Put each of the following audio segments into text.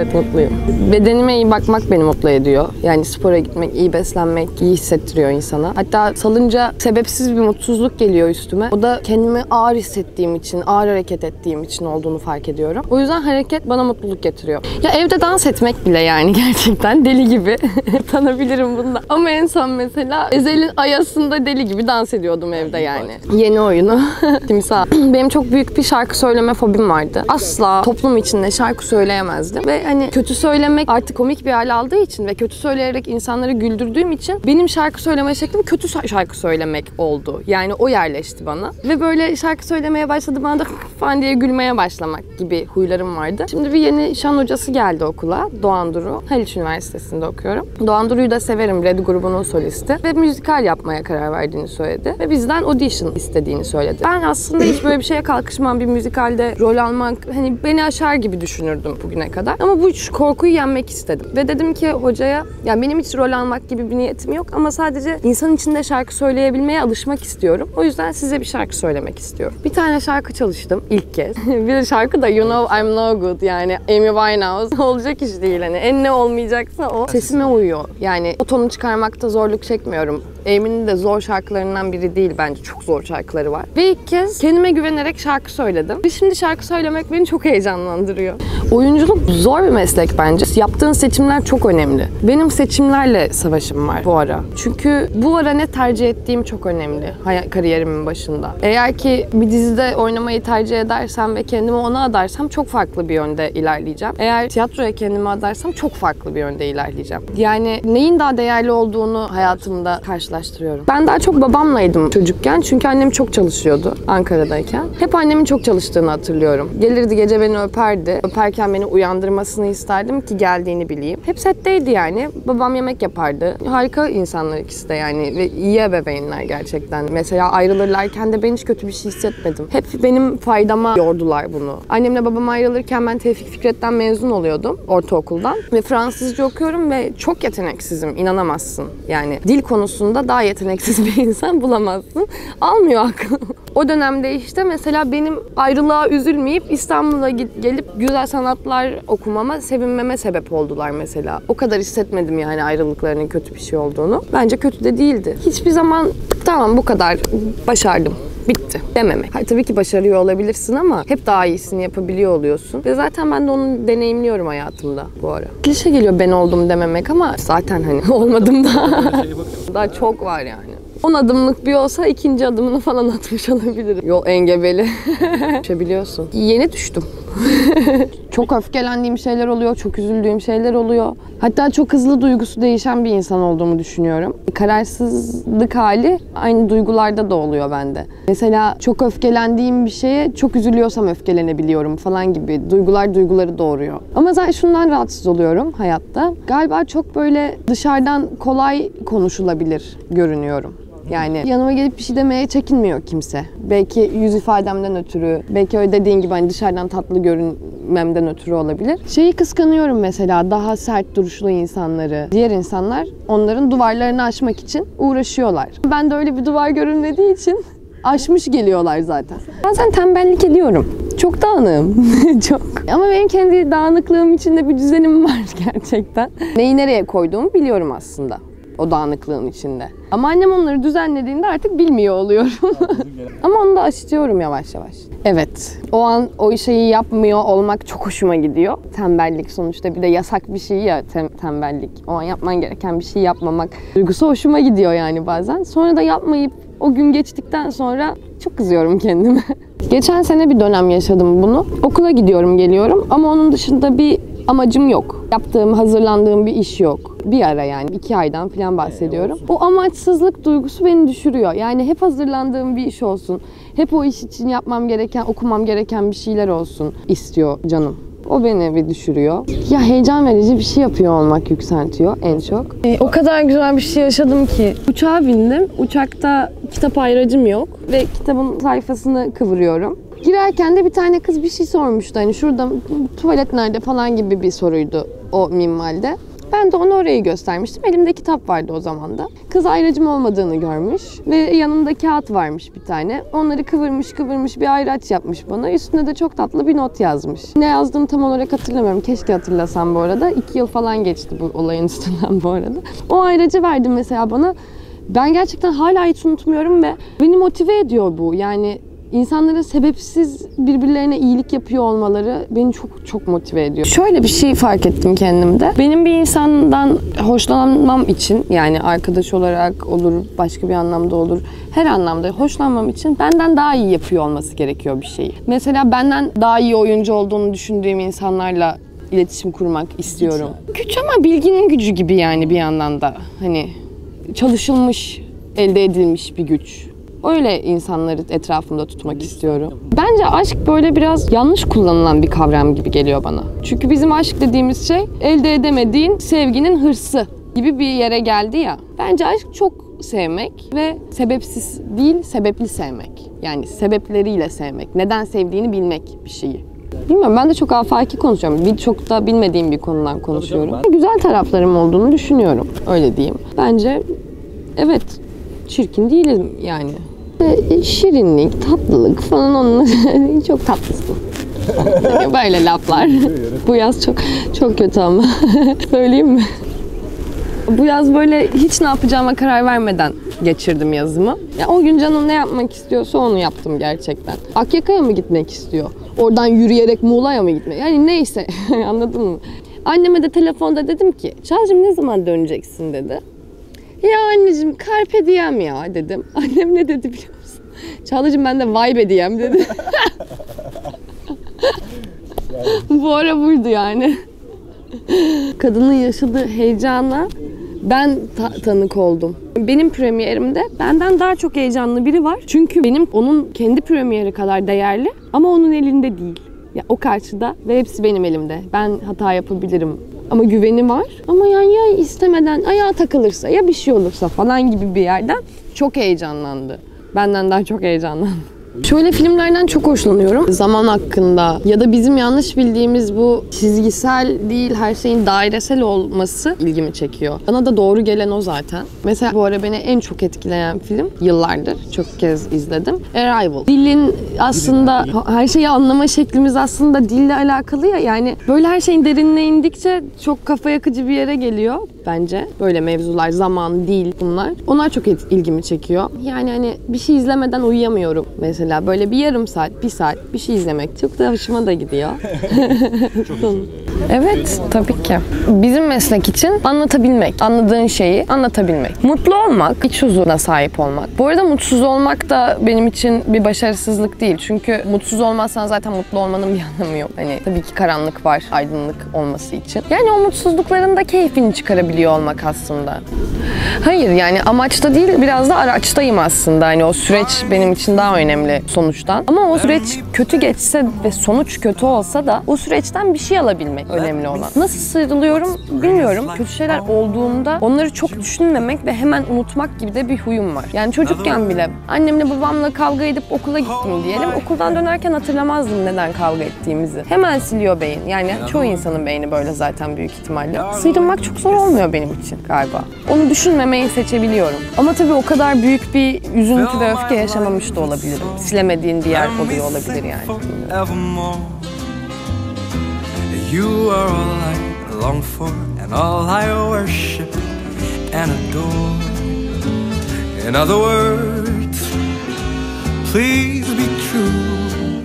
Evet, mutluyum. Bedenime iyi bakmak beni mutlu ediyor. Yani spora gitmek, iyi beslenmek iyi hissettiriyor insana. Hatta salınca sebepsiz bir mutsuzluk geliyor üstüme. O da kendimi ağır hissettiğim için, ağır hareket ettiğim için olduğunu fark ediyorum. O yüzden hareket bana mutluluk getiriyor. Ya evde dans etmek bile yani gerçekten deli gibi. Tanabilirim bunda. Ama en son mesela Ezel'in Ayası'nda deli gibi dans ediyordum evde yani. Yeni oyunu. Timsah. Benim çok büyük bir şarkı söyleme fobim vardı. Asla toplum içinde şarkı söyleyemezdim. Ve hani kötü söylemek artık komik bir hal aldığı için ve kötü söyleyerek insanları güldürdüğüm için benim şarkı söyleme şeklim kötü şarkı söylemek oldu. Yani o yerleşti bana. Ve böyle şarkı söylemeye başladı, bana da falan diye gülmeye başlamak gibi huylarım vardı. Şimdi bir yeni şan hocası geldi okula. Doğan Duru. Haliç Üniversitesi'nde okuyorum. Doğan Duru'yu da severim. Red grubunun solisti. Ve müzikal yapmaya karar verdiğini söyledi. Ve bizden audition istediğini söyledi. Ben aslında hiç böyle bir şeye kalkışmam. Bir müzikalde rol almak hani beni aşar gibi düşünürdüm bugüne kadar. Ama bu korkuyu yenmek istedim. Ve dedim ki hocaya, yani benim hiç rol almak gibi bir niyetim yok ama sadece insanın içinde şarkı söyleyebilmeye alışmak istiyorum. O yüzden size bir şarkı söylemek istiyorum. Bir tane şarkı çalıştım ilk kez. Bir şarkı da You Know I'm No Good, yani Amy Winehouse. Olacak iş değil hani. En ne olmayacaksa o. Sesime uyuyor. Yani o tonu çıkarmakta zorluk çekmiyorum. Amy'nin de zor şarkılarından biri değil bence. Çok zor şarkıları var. Ve ilk kez kendime güvenerek şarkı söyledim. Ve şimdi şarkı söylemek beni çok heyecanlandırıyor. Oyunculuk zor bir meslek bence. Yaptığın seçimler çok önemli. Benim seçimlerle savaşım var bu ara. Çünkü bu ara ne tercih ettiğim çok önemli kariyerimin başında. Eğer ki bir dizide oynamayı tercih edersem ve kendimi ona adarsam çok farklı bir yönde ilerleyeceğim. Eğer tiyatroya kendimi adarsam çok farklı bir yönde ilerleyeceğim. Yani neyin daha değerli olduğunu hayatımda karşılaştırıyorum. Ben daha çok babamlaydım çocukken çünkü annem çok çalışıyordu Ankara'dayken. Hep annemin çok çalıştığını hatırlıyorum. Gelirdi gece beni öperdi. Öperken beni uyandırmasını isterdim ki geldiğini bileyim. Hep setteydi yani. Babam yemek yapardı. Harika insanlar ikisi de yani ve iyi ebeveynler gerçekten. Mesela ayrılırlarken de ben hiç kötü bir şey hissetmedim. Hep benim faydama yordular bunu. Annemle babam ayrılırken ben Tevfik Fikret'ten mezun oluyordum ortaokuldan ve Fransızca okuyorum ve çok yeteneksizim, inanamazsın. Yani dil konusunda daha yeteneksiz bir insan bulamazsın. Almıyor aklım. O dönemde işte mesela benim ayrılığa üzülmeyip İstanbul'a gelip güzel sanatlar okumama, sevinmeme sebep oldular mesela. O kadar hissetmedim yani ayrılıklarının kötü bir şey olduğunu. Bence kötü de değildi. Hiçbir zaman tamam bu kadar başardım, bitti dememek. Hayır, tabii ki başarıyor olabilirsin ama hep daha iyisini yapabiliyor oluyorsun. Ve zaten ben de onu deneyimliyorum hayatımda bu ara. Klişe geliyor ben oldum dememek ama zaten hani olmadım da. Daha çok var yani. 10 adımlık bir olsa 2. adımını falan atmış olabilirim. Yol engebeli. Düşebiliyorsun. Yeni düştüm. Çok öfkelendiğim şeyler oluyor, çok üzüldüğüm şeyler oluyor. Hatta çok hızlı duygusu değişen bir insan olduğumu düşünüyorum. Kararsızlık hali aynı duygularda da oluyor bende. Mesela çok öfkelendiğim bir şeye çok üzülüyorsam öfkelenebiliyorum falan gibi. Duyguları doğuruyor. Ama zaten şundan rahatsız oluyorum hayatta. Galiba çok böyle dışarıdan kolay konuşulabilir görünüyorum. Yani yanıma gelip bir şey demeye çekinmiyor kimse. Belki yüz ifademden ötürü, belki öyle dediğin gibi hani dışarıdan tatlı görünmemden ötürü olabilir. Şeyi kıskanıyorum mesela, daha sert duruşlu insanları. Diğer insanlar onların duvarlarını aşmak için uğraşıyorlar. Ben de öyle bir duvar görünmediği için aşmış geliyorlar zaten. Bazen tembellik ediyorum. Çok dağınığım. Çok. Ama benim kendi dağınıklığım içinde bir düzenim var gerçekten. Neyi nereye koyduğumu biliyorum aslında. O dağınıklığın içinde. Ama annem onları düzenlediğinde artık bilmiyor oluyorum. Ama onu da aşıtıyorum yavaş yavaş. Evet. O an o şeyi yapmıyor olmak çok hoşuma gidiyor. Tembellik sonuçta bir de yasak bir şey ya tembellik. O an yapman gereken bir şey yapmamak duygusu hoşuma gidiyor yani bazen. Sonra da yapmayıp o gün geçtikten sonra çok kızıyorum kendime. Geçen sene bir dönem yaşadım bunu. Okula gidiyorum, geliyorum ama onun dışında bir amacım yok. Hazırlandığım bir iş yok. Bir ara yani 2 aydan falan bahsediyorum. O amaçsızlık duygusu beni düşürüyor. Yani hep hazırlandığım bir iş olsun. Hep o iş için yapmam gereken, okumam gereken bir şeyler olsun istiyor canım. O beni bir düşürüyor. Ya heyecan verici bir şey yapıyor olmak yükseltiyor en çok. O kadar güzel bir şey yaşadım ki. Uçağa bindim. Uçakta kitap ayracım yok. Ve kitabın sayfasını kıvırıyorum. Girerken de bir tane kız bir şey sormuştu. Hani şurada tuvalet nerede falan gibi bir soruydu o minvalde. Ben de ona orayı göstermiştim. Elimde kitap vardı o zaman da. Kız ayracım olmadığını görmüş ve yanında kağıt varmış bir tane. Onları kıvırmış bir ayraç yapmış bana. Üstüne de çok tatlı bir not yazmış. Ne yazdığını tam olarak hatırlamıyorum. Keşke hatırlasam bu arada. 2 yıl falan geçti bu olayın üstünden bu arada. O ayracı verdim mesela bana. Ben gerçekten hala hiç unutmuyorum ve beni motive ediyor bu. Yani İnsanların sebepsiz birbirlerine iyilik yapıyor olmaları beni çok motive ediyor. Şöyle bir şey fark ettim kendimde. Benim bir insandan hoşlanmam için, yani arkadaş olarak olur, başka bir anlamda olur, her anlamda hoşlanmam için benden daha iyi yapıyor olması gerekiyor bir şeyi. Mesela benden daha iyi oyuncu olduğunu düşündüğüm insanlarla iletişim kurmak istiyorum. Güç ama bilginin gücü gibi yani bir yandan da. Hani çalışılmış, elde edilmiş bir güç. Öyle insanları etrafımda tutmak istiyorum. Bence aşk böyle biraz yanlış kullanılan bir kavram gibi geliyor bana. Çünkü bizim aşk dediğimiz şey elde edemediğin sevginin hırsı gibi bir yere geldi ya. Bence aşk çok sevmek ve sebepsiz değil, sebepli sevmek. Yani sebepleriyle sevmek. Neden sevdiğini bilmek bir şeyi. Bilmiyorum, ben de çok afaki konuşuyorum. Çok da bilmediğim bir konudan konuşuyorum. Güzel taraflarım olduğunu düşünüyorum. Öyle diyeyim. Bence evet, çirkin değilim yani. Şirinlik, tatlılık falan onları çok tatlısın. Böyle laflar. Bu yaz çok kötü ama. Söyleyeyim mi? Bu yaz böyle hiç ne yapacağıma karar vermeden geçirdim yazımı. Ya o gün canım ne yapmak istiyorsa onu yaptım gerçekten. Akyaka'ya mı gitmek istiyor? Oradan yürüyerek Muğla'ya mı gitmek? Yani neyse, anladın mı? Anneme de telefonda dedim ki, Çağcığım ne zaman döneceksin dedi. Ya anneciğim carpe diem ya dedim. Annem ne dedi biliyor musun? Çağlacığım ben de vibe diem dedi. Bu ara buydu yani. Kadının yaşadığı heyecana ben tanık oldum. Benim premierimde benden daha çok heyecanlı biri var. Çünkü benim onun kendi premieri kadar değerli ama onun elinde değil. Ya o karşıda ve hepsi benim elimde. Ben hata yapabilirim. Ama güveni var. Ama yani ya istemeden ayağa takılırsa ya bir şey olursa falan gibi bir yerden çok heyecanlandı. Benden daha çok heyecanlandı. Şöyle filmlerden çok hoşlanıyorum. Zaman hakkında ya da bizim yanlış bildiğimiz bu çizgisel değil, her şeyin dairesel olması ilgimi çekiyor. Bana da doğru gelen o zaten. Mesela bu ara beni en çok etkileyen film, yıllardır çok kez izledim, Arrival. Dilin aslında, her şeyi anlama şeklimiz aslında dille alakalı ya, yani böyle her şeyin derinine indikçe çok kafa yakıcı bir yere geliyor bence. Böyle mevzular, zaman, dil, bunlar. Onlar çok ilgimi çekiyor. Yani hani bir şey izlemeden uyuyamıyorum mesela. Böyle bir yarım saat, bir saat bir şey izlemek çok da hoşuma da gidiyor. Evet, tabii ki. Bizim meslek için anlatabilmek, anladığın şeyi anlatabilmek. Mutlu olmak, iç huzuruna sahip olmak. Bu arada mutsuz olmak da benim için bir başarısızlık değil. Çünkü mutsuz olmazsan zaten mutlu olmanın bir anlamı yok. Hani tabii ki karanlık var, aydınlık olması için. Yani o mutsuzlukların da keyfini çıkarabiliyor olmak aslında. Hayır, yani amaçta değil, biraz da araçtayım aslında. Hani o süreç benim için daha önemli sonuçtan. Ama o süreç kötü geçse ve sonuç kötü olsa da o süreçten bir şey alabilmek önemli olan. Nasıl sıyrılıyorum bilmiyorum. Kötü şeyler olduğunda onları çok düşünmemek ve hemen unutmak gibi de bir huyum var. Yani çocukken bile annemle babamla kavga edip okula gittim diyelim. Okuldan dönerken hatırlamazdım neden kavga ettiğimizi. Hemen siliyor beyin. Yani çoğu insanın beyni böyle zaten büyük ihtimalle. Sıyrılmak çok zor olmuyor benim için galiba. Onu düşünmemeyi seçebiliyorum. Ama tabii o kadar büyük bir üzüntü ve öfke yaşamamış da olabilirim. Silemediğin bir yer oluyor olabilir yani. You are all I long for and all I worship and adore. In other words, please be true.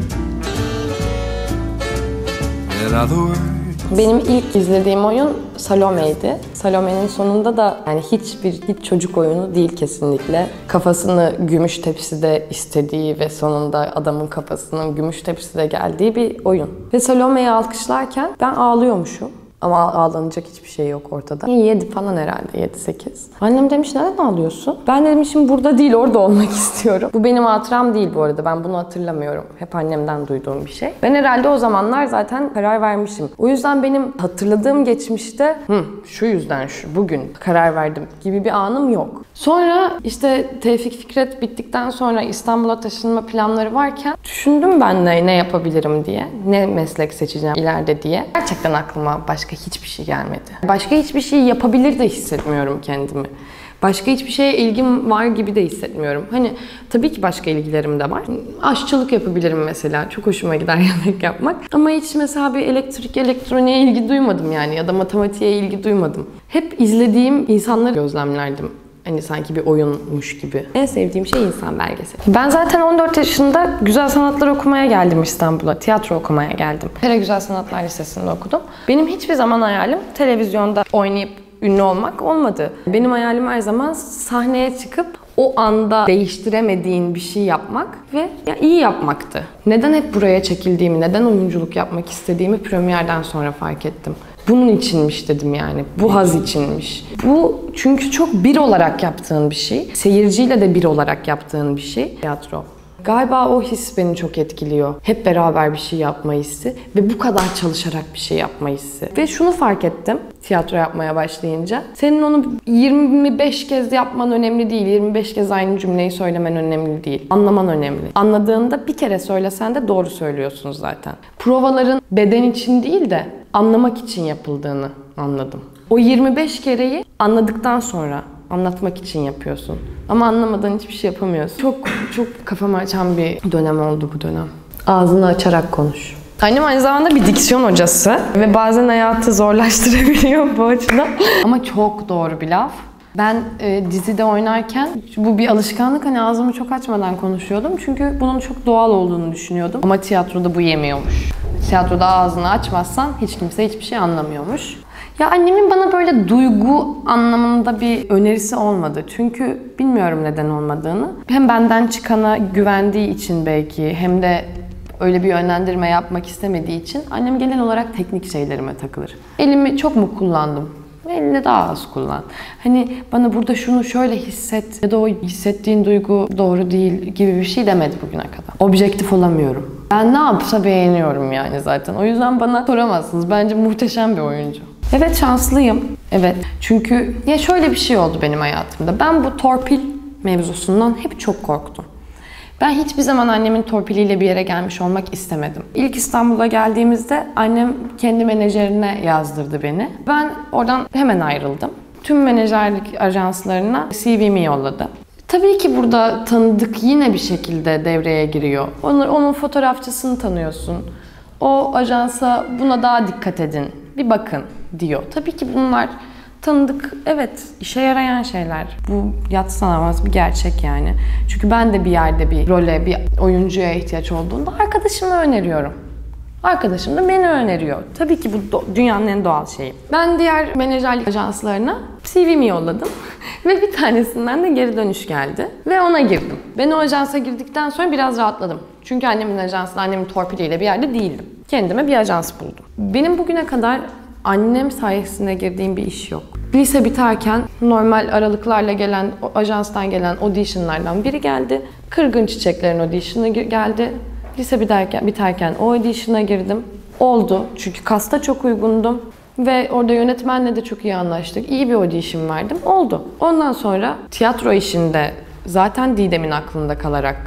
In other words. Benim ilk izlediğim oyun Salome'ydi. Salome'nin sonunda da yani hiç çocuk oyunu değil kesinlikle. Kafasını gümüş tepside istediği ve sonunda adamın kafasının gümüş tepside geldiği bir oyun. Ve Salome'yi alkışlarken ben ağlıyormuşum. Ama ağlanacak hiçbir şey yok ortada. 7 falan herhalde, 7-8. Annem demiş neden ağlıyorsun? Ben dedim şimdi burada değil, orada olmak istiyorum. Bu benim hatıram değil bu arada, ben bunu hatırlamıyorum. Hep annemden duyduğum bir şey. Ben herhalde o zamanlar zaten karar vermişim. O yüzden benim hatırladığım geçmişte şu yüzden bugün karar verdim gibi bir anım yok. Sonra işte Tevfik Fikret bittikten sonra İstanbul'a taşınma planları varken düşündüm ben de ne yapabilirim diye. Ne meslek seçeceğim ileride diye. Gerçekten aklıma başka hiçbir şey gelmedi. Başka hiçbir şey yapabilir de hissetmiyorum kendimi. Başka hiçbir şeye ilgim var gibi de hissetmiyorum. Hani tabii ki başka ilgilerim de var. Aşçılık yapabilirim mesela. Çok hoşuma gider yemek yapmak. Ama hiç mesela bir elektroniğe ilgi duymadım yani. Ya da matematiğe ilgi duymadım. Hep izlediğim insanları gözlemlerdim. Hani sanki bir oyunmuş gibi. En sevdiğim şey insan belgeseli. Ben zaten 14 yaşında güzel sanatlar okumaya geldim İstanbul'a. Tiyatro okumaya geldim. Pera Güzel Sanatlar Lisesi'nde okudum. Benim hiçbir zaman hayalim televizyonda oynayıp ünlü olmak olmadı. Benim hayalim her zaman sahneye çıkıp o anda değiştiremediğin bir şey yapmak ve iyi yapmaktı. Neden hep buraya çekildiğimi, neden oyunculuk yapmak istediğimi premierden sonra fark ettim. Bunun içinmiş dedim yani. Bu haz içinmiş. Bu çünkü çok bir olarak yaptığın bir şey. Seyirciyle de bir olarak yaptığın bir şey. Tiyatro. Galiba o his beni çok etkiliyor. Hep beraber bir şey yapma hissi ve bu kadar çalışarak bir şey yapma hissi. Ve şunu fark ettim tiyatro yapmaya başlayınca. Senin onu 25 kez yapman önemli değil. 25 kez aynı cümleyi söylemen önemli değil. Anlaman önemli. Anladığında bir kere söylesen de doğru söylüyorsun zaten. Provaların beden için değil de anlamak için yapıldığını anladım. O 25 kereyi anladıktan sonra anlatmak için yapıyorsun. Ama anlamadan hiçbir şey yapamıyorsun. Çok kafamı açan bir dönem oldu bu dönem. Ağzını açarak konuş. Annem aynı zamanda bir diksiyon hocası ve bazen hayatı zorlaştırabiliyor bu açıdan. Ama çok doğru bir laf. Ben dizide oynarken bu bir alışkanlık, hani ağzımı çok açmadan konuşuyordum. Çünkü bunun çok doğal olduğunu düşünüyordum. Ama tiyatroda bu yemiyormuş. Tiyatroda ağzını açmazsan hiç kimse hiçbir şey anlamıyormuş. Ya annemin bana böyle duygu anlamında bir önerisi olmadı. Çünkü bilmiyorum neden olmadığını. Hem benden çıkana güvendiği için belki, hem de öyle bir yönlendirme yapmak istemediği için annem genel olarak teknik şeylerime takılır. Elimi çok mu kullandım? Elini daha az kullan. Hani bana burada şunu şöyle hisset ya da o hissettiğin duygu doğru değil gibi bir şey demedi bugüne kadar. Objektif olamıyorum. Ben ne yapsa beğeniyorum yani zaten. O yüzden bana soramazsınız. Bence muhteşem bir oyuncu. Evet, şanslıyım. Evet. Çünkü ya şöyle bir şey oldu benim hayatımda. Ben bu torpil mevzusundan hep çok korktum. Ben hiçbir zaman annemin torpiliyle bir yere gelmiş olmak istemedim. İlk İstanbul'a geldiğimizde annem kendi menajerine yazdırdı beni. Ben oradan hemen ayrıldım. Tüm menajerlik ajanslarına CV'mi yolladı. Tabii ki burada tanıdık yine bir şekilde devreye giriyor. Onun fotoğrafçısını tanıyorsun. O ajansa buna daha dikkat edin, bir bakın diyor. Tabii ki bunlar tanıdık, evet, işe yarayan şeyler. Bu yadsınamaz bir gerçek yani. Çünkü ben de bir yerde bir role, bir oyuncuya ihtiyaç olduğunda arkadaşımı öneriyorum. Arkadaşım da beni öneriyor. Tabii ki bu dünyanın en doğal şeyi. Ben diğer menajerlik ajanslarına CV'mi yolladım. Ve bir tanesinden de geri dönüş geldi. Ve ona girdim. Ben o ajansa girdikten sonra biraz rahatladım. Çünkü annemin ajansında, annemin torpiliyle bir yerde değildim. Kendime bir ajans buldum. Benim bugüne kadar annem sayesinde girdiğim bir iş yok. Lise biterken normal aralıklarla gelen, ajanstan gelen auditionlardan biri geldi. Kırgın Çiçekler'in audition'ı geldi. Lise biterken o audition'a girdim. Oldu. Çünkü kasta çok uygundum. Ve orada yönetmenle de çok iyi anlaştık. İyi bir audition verdim. Oldu. Ondan sonra tiyatro işinde zaten Didem'in aklında kalarak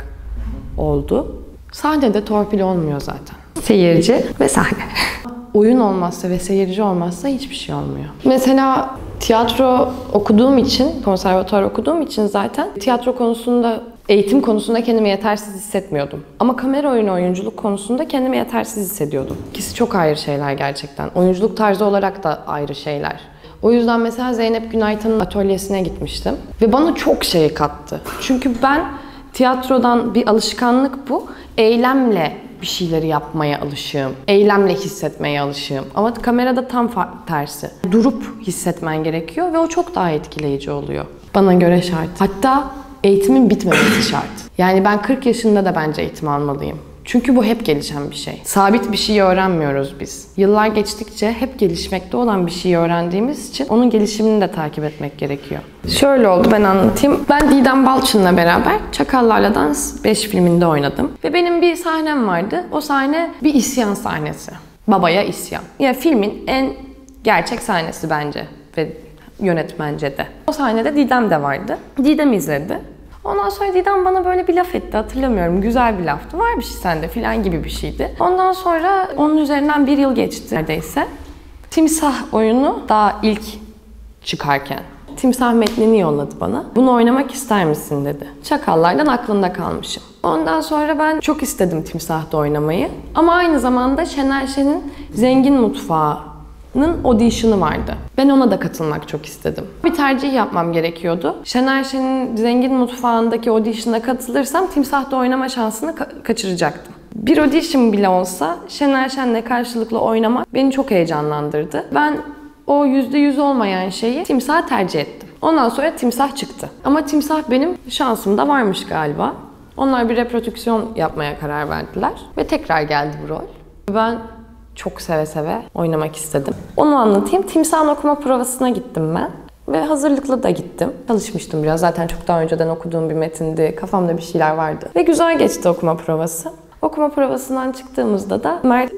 oldu. Sahnede torpil olmuyor zaten. Seyirci ve sahne. Oyun olmazsa ve seyirci olmazsa hiçbir şey olmuyor. Mesela tiyatro okuduğum için, konservatuvar okuduğum için zaten tiyatro konusunda, eğitim konusunda kendimi yetersiz hissetmiyordum. Ama kamera oyunu oyunculuk konusunda kendimi yetersiz hissediyordum. İkisi çok ayrı şeyler gerçekten. Oyunculuk tarzı olarak da ayrı şeyler. O yüzden mesela Zeynep Günaytan'ın atölyesine gitmiştim. Ve bana çok şey kattı. Çünkü ben tiyatrodan bir alışkanlık bu. Eylemle bir şeyleri yapmaya alışığım. Eylemle hissetmeye alışığım. Ama kamerada tam tersi. Durup hissetmen gerekiyor ve o çok daha etkileyici oluyor. Bana göre şart. Hatta eğitimin bitmemesi şart. Yani ben 40 yaşında da bence eğitim almalıyım. Çünkü bu hep gelişen bir şey. Sabit bir şey öğrenmiyoruz biz. Yıllar geçtikçe hep gelişmekte olan bir şeyi öğrendiğimiz için onun gelişimini de takip etmek gerekiyor. Şöyle oldu, ben anlatayım. Ben Didem Balçın'la beraber Çakallarla Dans 5 filminde oynadım. Ve benim bir sahnem vardı. O sahne bir isyan sahnesi. Babaya isyan. Ya filmin en gerçek sahnesi bence. Ve yönetmence de. O sahnede Didem de vardı. Didem izledi. Ondan sonra Didem bana böyle bir laf etti, hatırlamıyorum. Güzel bir laftı. Var bir şey sende falan gibi bir şeydi. Ondan sonra onun üzerinden 1 yıl geçti neredeyse. Timsah oyunu daha ilk çıkarken. Timsah metnini yolladı bana. Bunu oynamak ister misin dedi. Çakallardan aklında kalmışım. Ondan sonra ben çok istedim Timsah'ta oynamayı. Ama aynı zamanda Şener Şen'in Zengin Mutfağı'nın audition'ı vardı. Ben ona da katılmak çok istedim. Bir tercih yapmam gerekiyordu. Şener Şen'in Zengin Mutfağı'ndaki audition'a katılırsam Timsah'ta oynama şansını kaçıracaktım. Bir audition bile olsa Şener Şen'le karşılıklı oynamak beni çok heyecanlandırdı. Ben o %100 olmayan şeyi Timsah'ı tercih ettim. Ondan sonra Timsah çıktı. Ama Timsah benim şansımda varmış galiba. Onlar bir reprodüksiyon yapmaya karar verdiler. Ve tekrar geldi bu rol. Ben çok seve seve oynamak istedim. Onu anlatayım. Timsah'ın okuma provasına gittim ben. Ve hazırlıklı da gittim. Çalışmıştım biraz. Zaten çok daha önceden okuduğum bir metindi. Kafamda bir şeyler vardı. Ve güzel geçti okuma provası. Okuma provasından çıktığımızda da Mert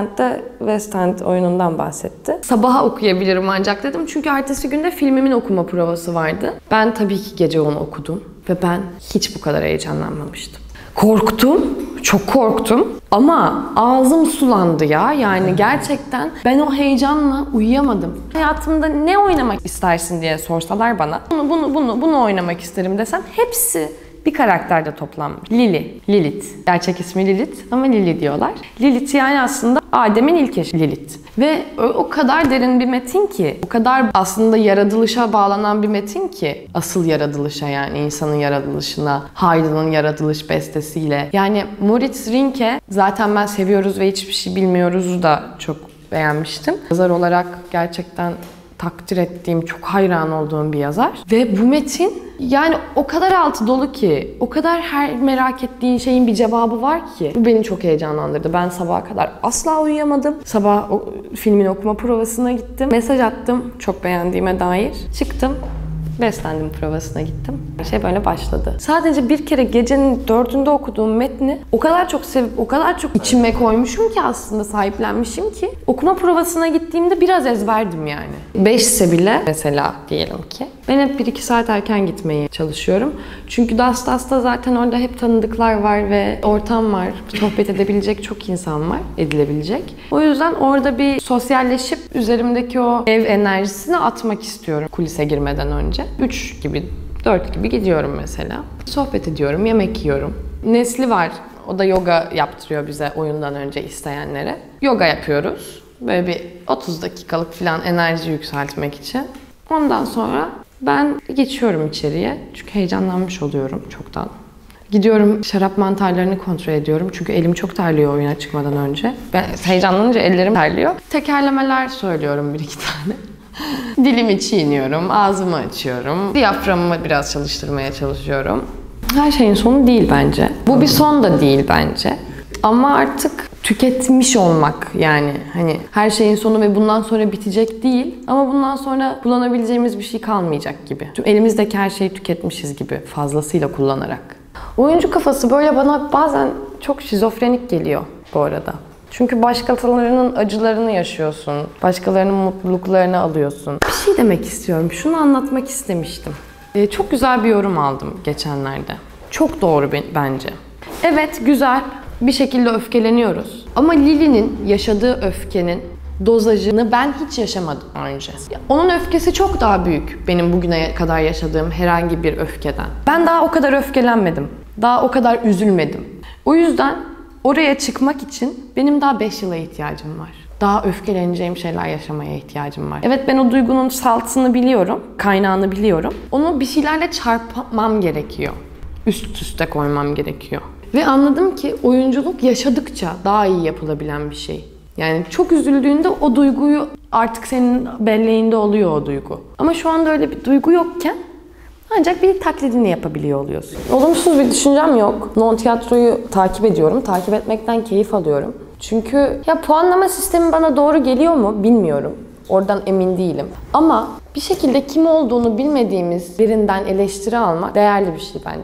West End oyunundan bahsetti. Sabaha okuyabilirim ancak dedim çünkü ertesi günde filmimin okuma provası vardı. Ben tabii ki gece onu okudum ve ben hiç bu kadar heyecanlanmamıştım. Korktum, çok korktum ama ağzım sulandı ya. Yani gerçekten ben o heyecanla uyuyamadım. Hayatımda ne oynamak istersin diye sorsalar bana bunu oynamak isterim desem hepsi bir karakterde toplanmış. Lilith. Gerçek ismi Lilith ama Lili diyorlar. Lilith yani aslında Adem'in ilk eşi Lilith. Ve o kadar derin bir metin ki, o kadar aslında yaratılışa bağlanan bir metin ki, asıl yaratılışa yani insanın yaratılışına, Haydn'ın yaratılış bestesiyle. Yani Moritz Rinke zaten ben Seviyoruz ve Hiçbir Şey Bilmiyoruz'u da çok beğenmiştim. Yazar olarak gerçekten takdir ettiğim, çok hayran olduğum bir yazar. Ve bu metin yani o kadar altı dolu ki, o kadar her merak ettiğin şeyin bir cevabı var ki. Bu beni çok heyecanlandırdı. Ben sabaha kadar asla uyuyamadım. Sabah filmin okuma provasına gittim. Mesaj attım çok beğendiğime dair. Çıktım. Beslendim provasına gittim. Şey böyle başladı. Sadece bir kere gecenin 4'ünde okuduğum metni o kadar çok sevip, o kadar çok içime koymuşum ki aslında sahiplenmişim ki okuma provasına gittiğimde biraz ezberdim yani. 5'se bile mesela diyelim ki ben hep 1-2 saat erken gitmeye çalışıyorum. Çünkü Dastas'ta zaten orada hep tanıdıklar var ve ortam var. Sohbet edebilecek çok insan var, edilebilecek. O yüzden orada bir sosyalleşip üzerimdeki o ev enerjisini atmak istiyorum kulise girmeden önce. 3 gibi, 4 gibi gidiyorum mesela. Sohbet ediyorum, yemek yiyorum. Nesli var. O da yoga yaptırıyor bize oyundan önce isteyenlere. Yoga yapıyoruz. Böyle bir 30 dakikalık falan enerji yükseltmek için. Ondan sonra ben geçiyorum içeriye. Çünkü heyecanlanmış oluyorum çoktan. Gidiyorum şarap mantarlarını kontrol ediyorum. Çünkü elim çok terliyor oyuna çıkmadan önce. Ben heyecanlanınca ellerim terliyor. Tekerlemeler söylüyorum 1-2 tane. Dilimi çiğniyorum, ağzımı açıyorum. Diyaframımı biraz çalıştırmaya çalışıyorum. Her şeyin sonu değil bence. Bu bir son da değil bence. Ama artık tüketmiş olmak yani hani her şeyin sonu ve bundan sonra bitecek değil. Ama bundan sonra kullanabileceğimiz bir şey kalmayacak gibi. Tüm elimizdeki her şeyi tüketmişiz gibi fazlasıyla kullanarak. Oyuncu kafası böyle bana bazen çok şizofrenik geliyor bu arada. Çünkü başkalarının acılarını yaşıyorsun, başkalarının mutluluklarını alıyorsun. Bir şey demek istiyorum, şunu anlatmak istemiştim. Çok güzel bir yorum aldım geçenlerde. Çok doğru bence. Evet, güzel, bir şekilde öfkeleniyoruz. Ama Lili'nin yaşadığı öfkenin dozajını ben hiç yaşamadım önce. Onun öfkesi çok daha büyük benim bugüne kadar yaşadığım herhangi bir öfkeden. Ben daha o kadar öfkelenmedim, daha o kadar üzülmedim. O yüzden oraya çıkmak için benim daha 5 yıla ihtiyacım var. Daha öfkeleneceğim şeyler yaşamaya ihtiyacım var. Evet ben o duygunun saltısını biliyorum, kaynağını biliyorum. Onu bir şeylerle çarpmam gerekiyor. Üst üste koymam gerekiyor. Ve anladım ki oyunculuk yaşadıkça daha iyi yapılabilen bir şey. Yani çok üzüldüğünde o duyguyu artık senin belleğinde oluyor o duygu. Ama şu anda öyle bir duygu yokken ancak bir taklidini yapabiliyor oluyorsun. Olumsuz bir düşüncem yok. Non tiyatroyu takip ediyorum. Takip etmekten keyif alıyorum. Çünkü ya puanlama sistemi bana doğru geliyor mu bilmiyorum. Oradan emin değilim. Ama bir şekilde kim olduğunu bilmediğimiz birinden eleştiri almak değerli bir şey bence.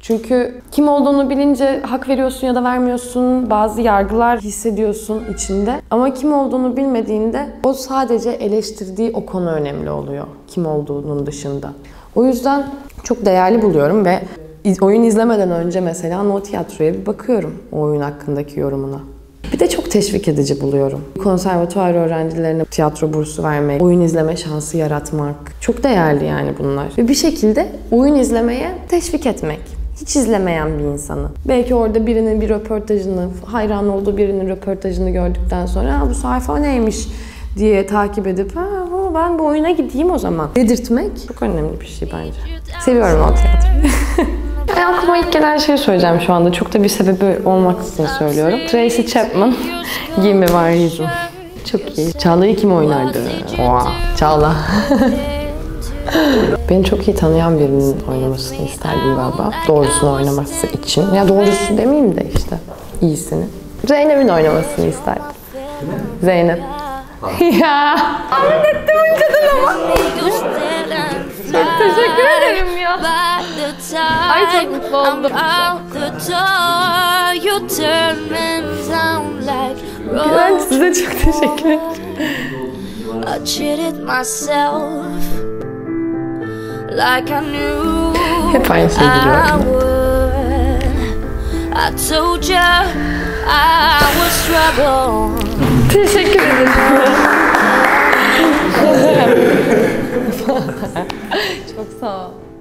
Çünkü kim olduğunu bilince hak veriyorsun ya da vermiyorsun. Bazı yargılar hissediyorsun içinde. Ama kim olduğunu bilmediğinde o sadece eleştirdiği o konu önemli oluyor. Kim olduğunun dışında. O yüzden çok değerli buluyorum ve oyun izlemeden önce mesela o tiyatroya bir bakıyorum o oyun hakkındaki yorumuna. Bir de çok teşvik edici buluyorum. Konservatuvar öğrencilerine tiyatro bursu vermek, oyun izleme şansı yaratmak. Çok değerli yani bunlar. Ve bir şekilde oyun izlemeye teşvik etmek. Hiç izlemeyen bir insanı. Belki orada birinin bir röportajını, hayran olduğu birinin röportajını gördükten sonra bu sayfa neymiş diye takip edip ben bu oyuna gideyim o zaman dedirtmek çok önemli bir şey bence. Seviyorum o tiyatroyu. Aklıma ilk gelen şeyi söyleyeceğim şu anda. Çok da bir sebebi olmak için söylüyorum. Tracy Chapman, Give Me One Reason. Çok iyi. Çağla'yı kim oynardı? Oha, Çağla. Beni çok iyi tanıyan birinin oynamasını isterdim galiba. Doğrusunu oynaması için. Ya doğrusu demeyeyim de işte iyisini. Zeynep'in oynamasını isterdim. Zeynep. Ya. Anlattım önceden ama. Çok teşekkür ederim ya. Ay çok mutlu oldum. Ben size çok teşekkür ederim. Hep aynı şeyi biliyorum. Teşekkür ederim. Çok sağ ol.